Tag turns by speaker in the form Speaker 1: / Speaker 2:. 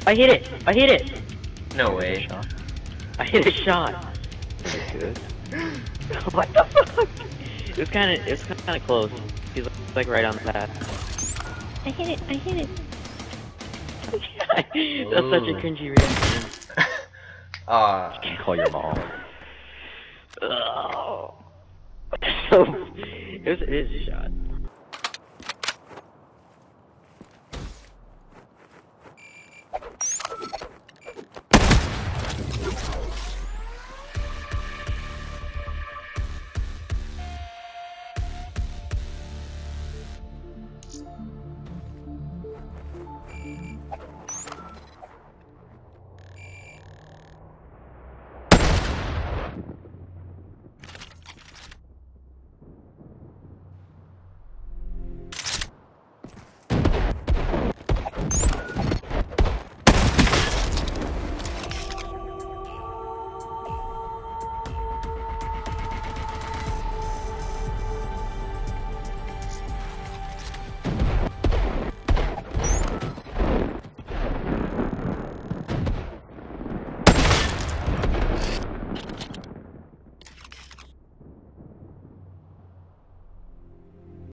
Speaker 1: I hit it! I hit it!
Speaker 2: No way.
Speaker 1: I hit a shot!
Speaker 3: That's good.
Speaker 1: What the fuck? It was kinda close. He's like right on the path. I hit it! I hit it! That's such a cringy reaction.
Speaker 3: Call your mom.
Speaker 1: Oh. So, it is a shot.